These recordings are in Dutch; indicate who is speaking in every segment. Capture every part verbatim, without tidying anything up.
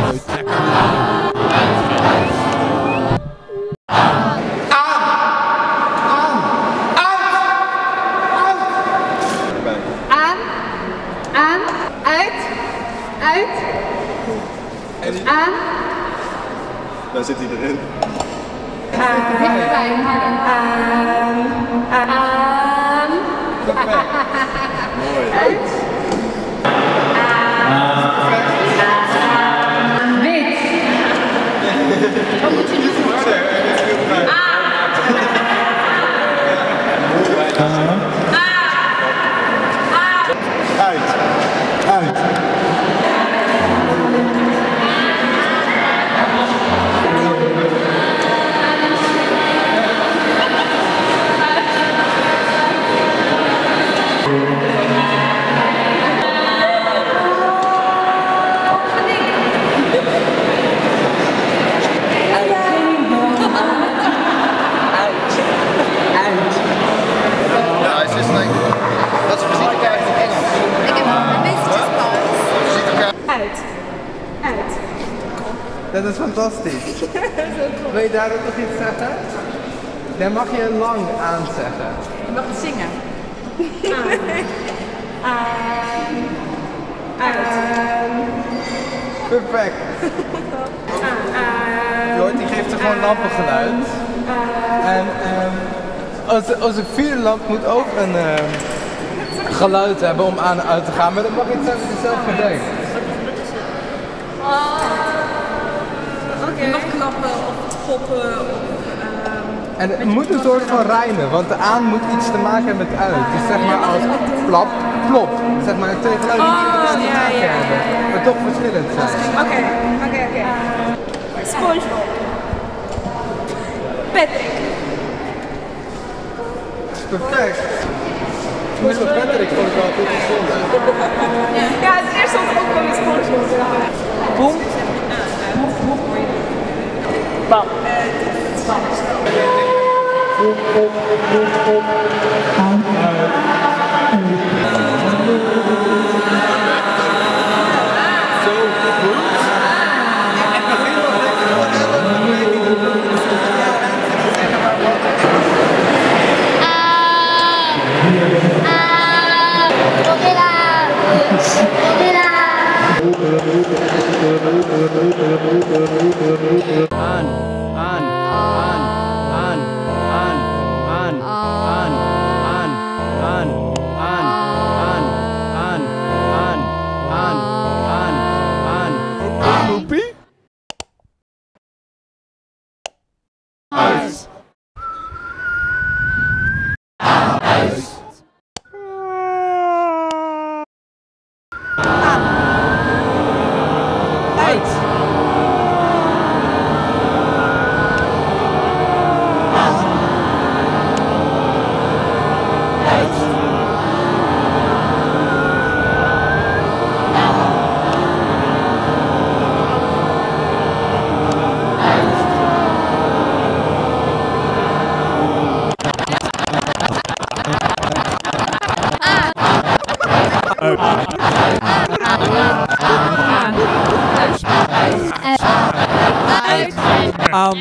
Speaker 1: uit. Lekker aan.
Speaker 2: Aan, aan, uit, uit, aan.
Speaker 3: Daar zit hij erin.
Speaker 2: Dichterbij, harder. Aan, aan,
Speaker 3: Mooi.
Speaker 2: uit. Aan, wit. Wat moet je nu doen?
Speaker 3: Uit. Uit.
Speaker 1: Dat is fantastisch. Wil je daarop nog iets zeggen? Dan mag je lang aan zeggen.
Speaker 2: Je mag het zingen. Aan. Aan.
Speaker 1: Perfect. Jort die geeft er gewoon lampengeluid. En um, onze, onze vierde lamp moet ook een um, geluid hebben om aan en uit te gaan. Maar dan mag je het zelf bedenken.
Speaker 2: Je mag klappen of schoppen of...
Speaker 1: En het moet een soort van rijmen, want de aan moet iets te maken hebben met uit. Dus zeg maar als plap, plop. Zeg maar twee geluiden die iets te maken hebben, maar toch verschillend zijn.
Speaker 2: Oké, oké, oké. SpongeBob. Patrick.
Speaker 1: Perfect. Tenminste, Patrick vond ik wel goed gevonden.
Speaker 2: Ja, het eerste wat ook kwam is SpongeBob.
Speaker 1: Boom.
Speaker 2: Bam.
Speaker 1: Aan, aan, aan, aan, aan, aan, aan, aan, aan, aan, aan, aan, aan, aan, aan, aan. Poepie? Uit. Uit.
Speaker 4: Um,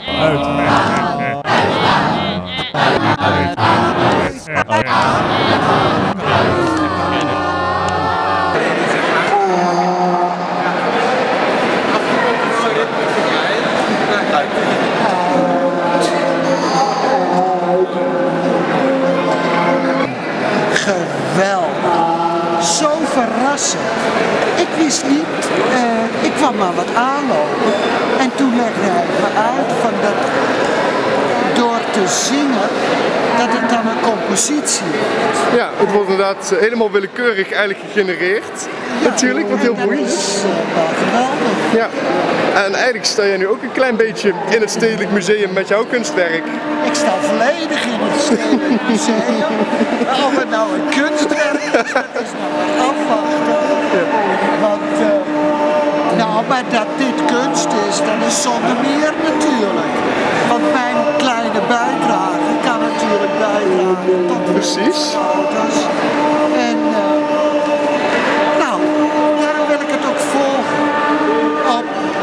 Speaker 5: Geweldig. Zo verrassend. Ik wist niet, uh, ik kwam maar wat aanlopen en toen legde hij me uit van dat door te zingen dat het dan een compositie is.
Speaker 3: Ja, het wordt inderdaad helemaal willekeurig eigenlijk gegenereerd. Ja, natuurlijk, wat heel boeiend is.
Speaker 5: Dat is uh, geweldig.
Speaker 3: Ja, en eigenlijk sta jij nu ook een klein beetje in het Stedelijk Museum met jouw kunstwerk.
Speaker 5: Ik sta volledig in het Stedelijk Museum. Of het nou een kunstwerk is, dat is nog wel afwachten. Want, uh, nou, maar dat dit kunst is, dat is zonder meer natuurlijk. Want mijn kleine bijdrage kan natuurlijk bijdragen tot
Speaker 3: Precies.
Speaker 5: foto's. En, uh, nou, daarom wil ik het ook volgen op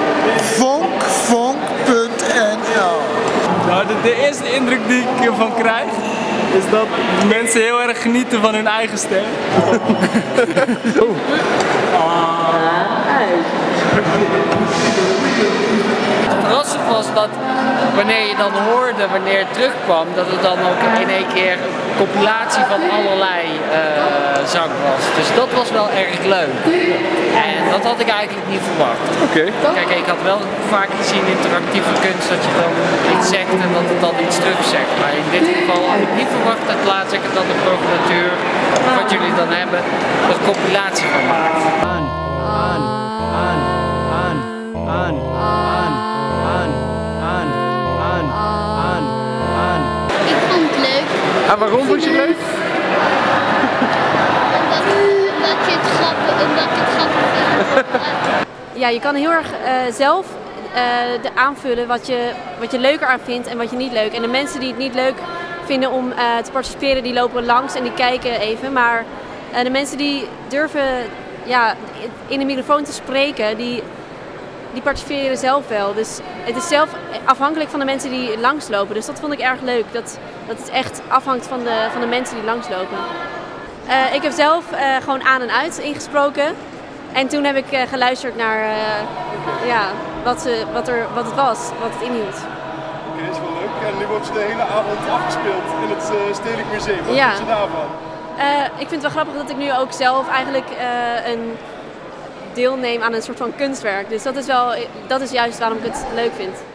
Speaker 6: indruk die ik ervan krijg, is dat mensen heel erg genieten van hun eigen stem.
Speaker 7: Verrassend was dat wanneer je dan hoorde, wanneer het terugkwam, dat het dan ook in één keer een compilatie van allerlei uh, zang was. Dus dat was wel erg leuk. En dat had ik eigenlijk niet verwacht.
Speaker 3: Oké.
Speaker 7: Okay. Kijk, ik had wel vaak gezien interactieve kunst dat je dan iets zegt en dat het dan iets terugzegt. Maar in dit geval had ik niet verwacht dat laat zeggen dat de programmatuur, wat jullie dan hebben, er een compilatie van maakt.
Speaker 4: Aan, aan, aan, aan, aan, aan, aan, aan, aan, aan, aan.
Speaker 8: Ik vond het leuk.
Speaker 3: En waarom vond je het leuk?
Speaker 8: Omdat, omdat je het grappig, omdat ik het grappig vind.
Speaker 9: Ja, je kan heel erg uh, zelf uh, de aanvullen wat je, wat je leuker aan vindt en wat je niet leuk. En de mensen die het niet leuk vinden om uh, te participeren, die lopen langs en die kijken even. Maar uh, de mensen die durven ja, in de microfoon te spreken, die, die participeren zelf wel. Dus het is zelf afhankelijk van de mensen die langslopen. Dus dat vond ik erg leuk, dat, dat het echt afhangt van de, van de mensen die langslopen. Uh, ik heb zelf uh, gewoon aan en uit ingesproken. En toen heb ik uh, geluisterd naar uh, ja, wat, ze, wat, er, wat het was, wat het inhield.
Speaker 3: Oké, okay, dat is wel leuk. En nu wordt ze de hele avond afgespeeld in het uh, Stedelijk Museum. Wat
Speaker 9: ja.
Speaker 3: vind je daarvan?
Speaker 9: Uh, ik vind het wel grappig dat ik nu ook zelf eigenlijk uh, een deelneem aan een soort van kunstwerk. Dus dat is, wel, dat is juist waarom ik het leuk vind.